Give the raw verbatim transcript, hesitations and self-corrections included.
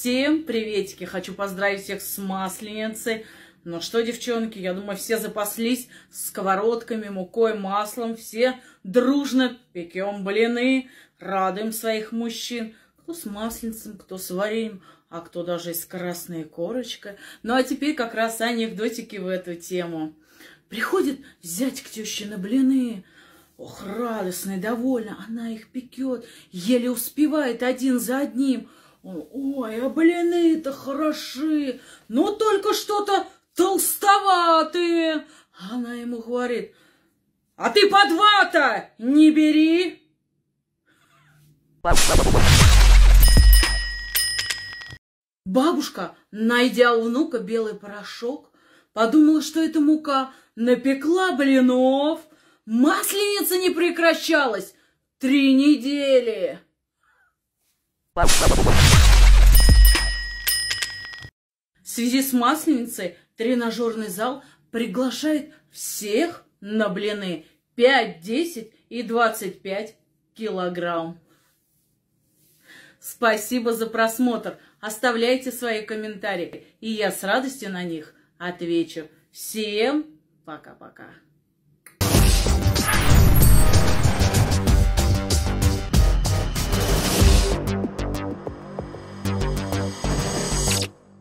Всем приветики! Хочу поздравить всех с Масленицей. Ну что, девчонки, я думаю, все запаслись сковородками, мукой, маслом. Все дружно пекем блины, радуем своих мужчин. Кто с масленицем, кто с вареньем, а кто даже и с красной корочкой. Ну а теперь как раз анекдотики в эту тему. Приходит зять к теще на блины. Ох, радостная, довольна, она их пекет, еле успевает один за одним. Ой, а блины-то хороши, но только что-то толстоватые. Она ему говорит: а ты по два-то не бери. Бабушка, найдя у внука белый порошок, подумала, что это мука, напекла блинов. Масленица не прекращалась три недели. В связи с Масленицей тренажерный зал приглашает всех на блины пять, десять и двадцать пять килограмм. Спасибо за просмотр. Оставляйте свои комментарии, и я с радостью на них отвечу. Всем пока-пока.